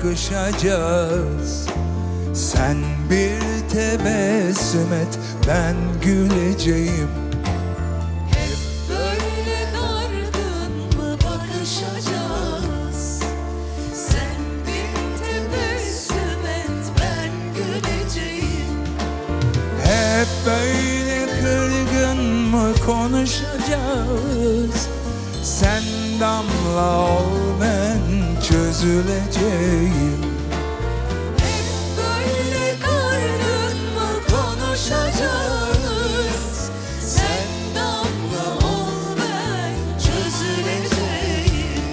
bakışacağız. Sen bir tebessüm et, ben güleceğim. Hep böyle dargın mı bakışacağız? Sen bir tebessüm et, ben güleceğim. Hep böyle kırgın mı konuşacağız? Sen damla ol, ben çözüleceğim. Hep böyle dargın mı konuşacağız? Sen damla ol, ben çözüleceğim.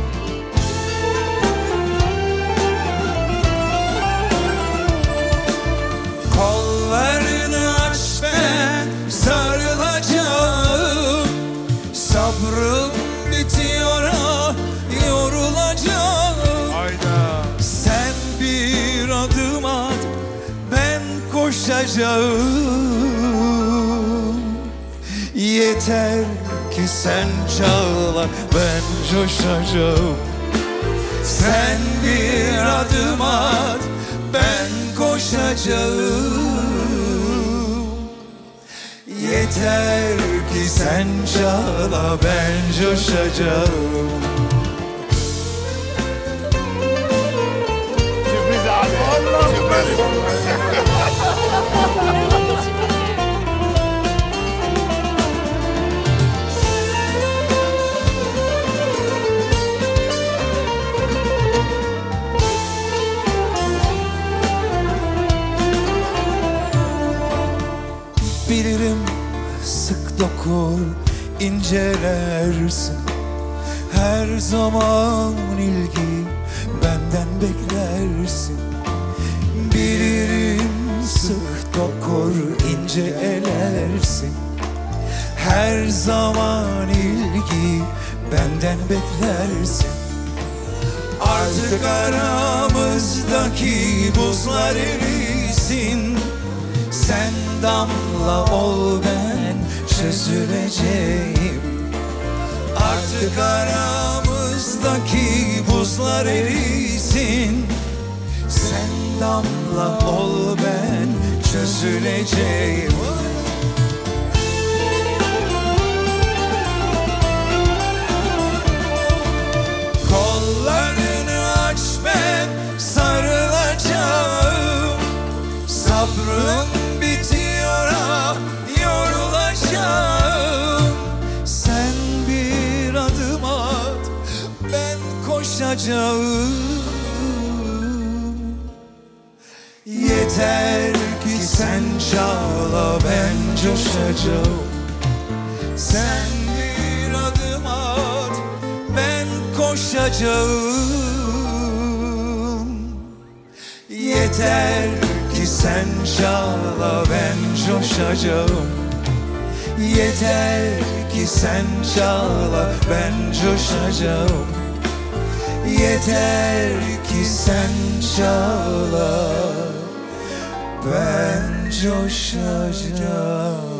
Kollarını aç, ben sarılacağım. Sabrım bitiyor, yorulacağım. Sen bir adım at, ben koşacağım. Yeter ki sen çağla, ben coşacağım. Sen bir adım at, ben koşacağım. Yeter ki sen çağla, ben coşacağım. Sürpriz abi. Bilirim sık dokur, incelersin. Her zaman ilgi benden beklersin. Bilirim sık dokur, ince elersin. Her zaman ilgi benden beklersin. Artık aramızdaki buzlar erisin. Sen damla ol, ben çözüleceğim. Artık aramızdaki buzlar erisin. Sen damla ol, ben çözüleceğim. Kollarını aç, ben sarılacağım. Sabrım bitiyor, yorulacağım. Sen bir adım at, ben koşacağım. Yeter ki sen çağla, ben coşacağım. Sen bir adım at, ben koşacağım. Yeter ki sen çağla, ben coşacağım. Yeter ki sen çağla, ben coşacağım. Yeter ki sen çağla, ben coşacağım.